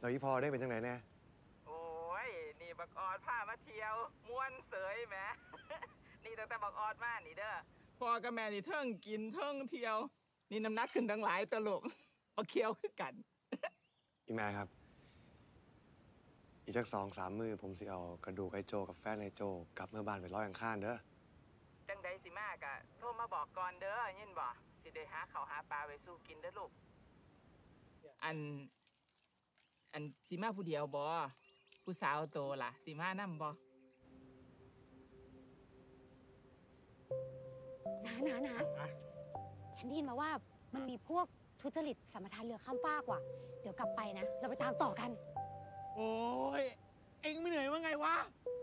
แล้วอีพอได้เป็นจังไหนแน่โอ้ยนี่บักออดพามาเที่ยวม่วนเสยแหม นี่ตั้งแต่บักออดมานี่เด้อพ่อกับแม่นี่เทิงกินเทิงเที่ยวนี่น้ำหนักขึ้นทั้งหลายตลกบักเคียวคือกันอีแม่ครับอีกสัก2-3 มื้อผมสิเอากระดูกไอ้โจกับแฟนไอ้โจกลับเมื่อบ้านไปลอยอังคารเด้อจังใดสิมากะโทรมาบอกก่อนเด้อยินบ่สิได้หาข้าวหาปลาไว้สู้กินเด้อลูกอันสิมาผู้เดียวบ่ผู้สาวโตล่ะสิมานำบ่นะฉันได้ยินมาว่ามันมีพวกทุจริตสัมปทานเรือข้ามฟากว่ะเดี๋ยวกลับไปนะเราไปตามต่อกันโอ้ยเอ็งไม่เหนื่อยว่าไงวะ